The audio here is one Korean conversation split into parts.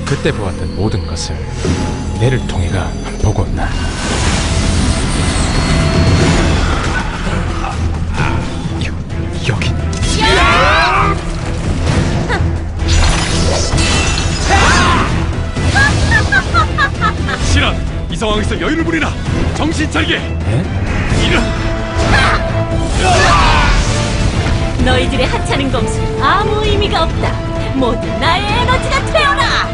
그때 보았던 모든 것을 내를 통해가 보고 온나. 여긴 실한! 이 상황에서 여유를 부리라! 정신 차리게! 에? 이런! 너희들의 하찮은 검수 아무 의미가 없다. 모두 나의 에너지가 되어라.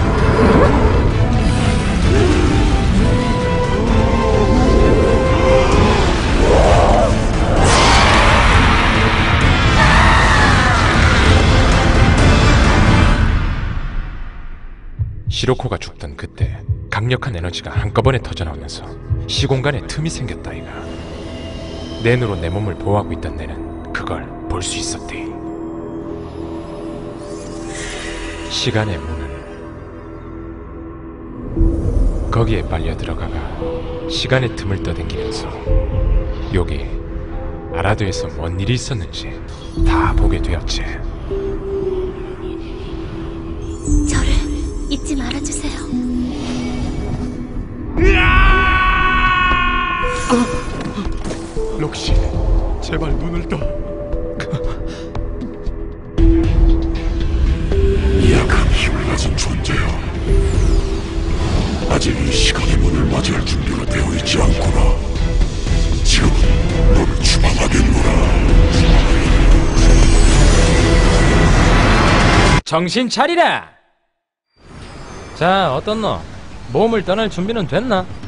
시로코가 죽던 그때 강력한 에너지가 한꺼번에 터져나오면서 시공간에 틈이 생겼다 이가. 내 눈으로 내 몸을 보호하고 있던 내는 그걸 볼 수 있었대. 시간의 문은 거기에 빨려 들어가가 시간의 틈을 떠당기면서 여기 아라도에서 뭔 일이 있었는지 다 보게 되었지. 저를 잊지 말아주세요. 록시, 제발 눈을 떠. 약한 힘을 가진 존재야. 아직 이 시간의 문을 맞이할 준비가 되어 있지 않구나. 지금 너를 추방하겠노라. 정신 차리라! 자, 어떻노? 몸을 떠날 준비는 됐나?